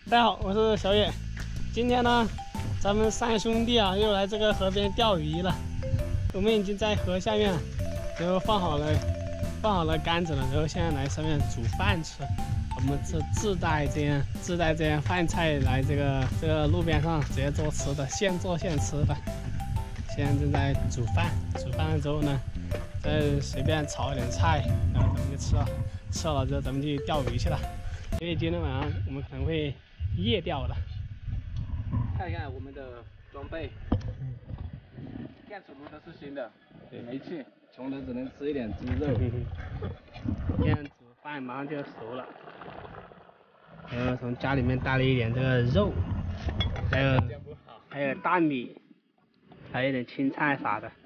大家好，我是小野。今天呢，咱们三兄弟啊又来这个河边钓鱼了。我们已经在河下面，然后放好了杆子了，然后现在来上面煮饭吃。我们自带这样饭菜来这个路边上直接做吃的，现做现吃的。现在正在煮饭，煮饭了之后呢，再随便炒一点菜，然后咱们就吃了。吃了之后咱们就去钓鱼去了。所以今天晚上我们可能会夜钓了。看一看我们的装备，电磁炉都是新的，对，没气，穷人只能吃一点猪肉。现在煮饭马上就要熟了，然后从家里面带了一点这个肉，还有大米，还有一点青菜啥的。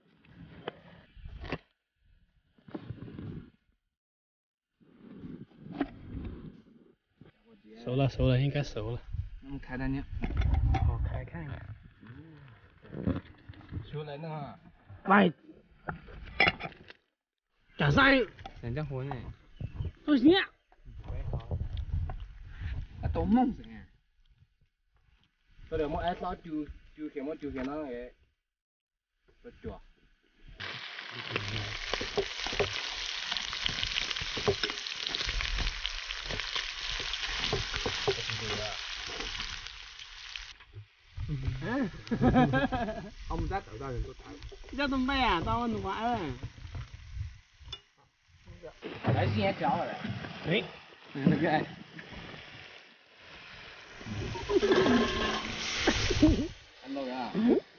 熟了，应该熟了。我们开单呢？好，开看看。熟了呢。喂，干啥？人家火呢？都行。啊，都猛噻！这里我爱烧丢钱那个，不丢。我唔得豆豆人都睇。呢家都咩啊？當我弄啊！來先教我嚟。誒，那個。看到噶？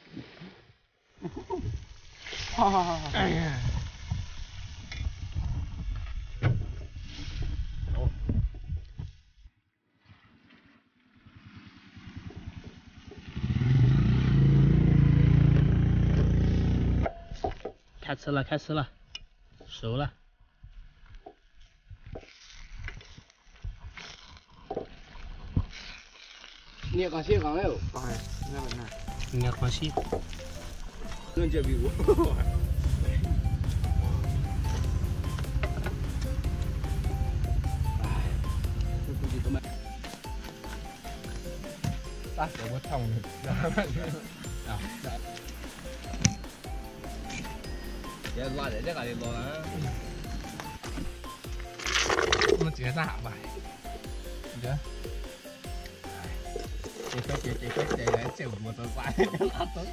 好。哎呀。开吃了，熟了。你也讲香港哟？哎，那不那。你也讲西。人家比我。哎，这估计都没。打死我操你！啊。也拉人家嗰啲攞啦，我自己得行埋，而家，这来我都快拉倒，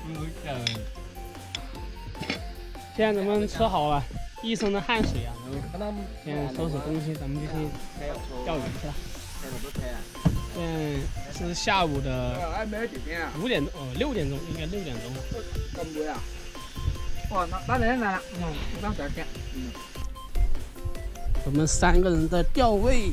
现在咱们吃好了，一身的汗水啊，然后现在收拾东西，咱们就去钓鱼去了。现在是下午的5点6点钟，应该6点钟。咁攰啊？哇，那人来了，当点点。我们3个人在钓位。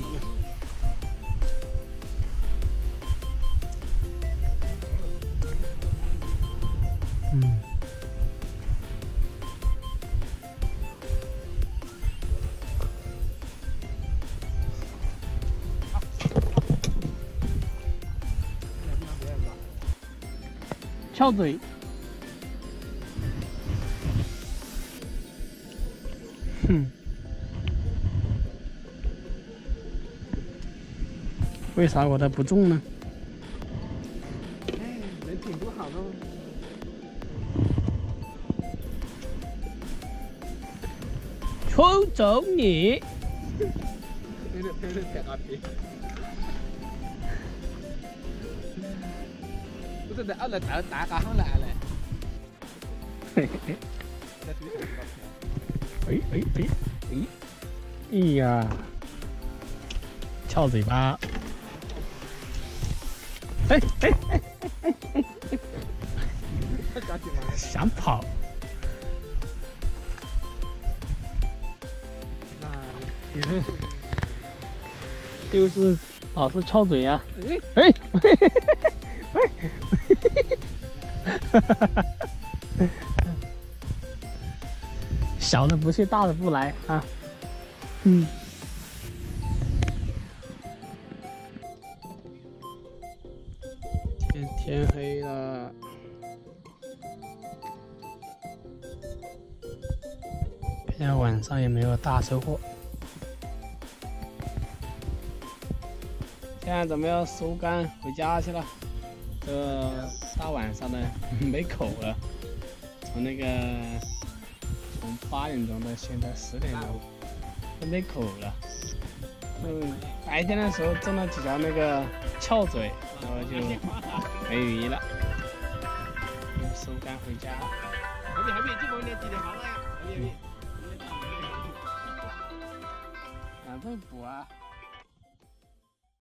翘嘴。为啥我的不中呢？哎，人挺不好的。冲走你！不是的，俺来打家行来了。嘿嘿。哎呀，翘嘴巴！想跑。就是老是翘嘴呀。小的不去，大的不来啊。天黑了。现在晚上也没有大收获。 现在准备要收竿回家去了。这大晚上的没口了，从8点钟到现在10点钟都没口了。白天的时候中了几条那个翘嘴，然后就没鱼了。收竿回家了。 后面这帮年纪的妈妈呀，后面。 哪这补啊？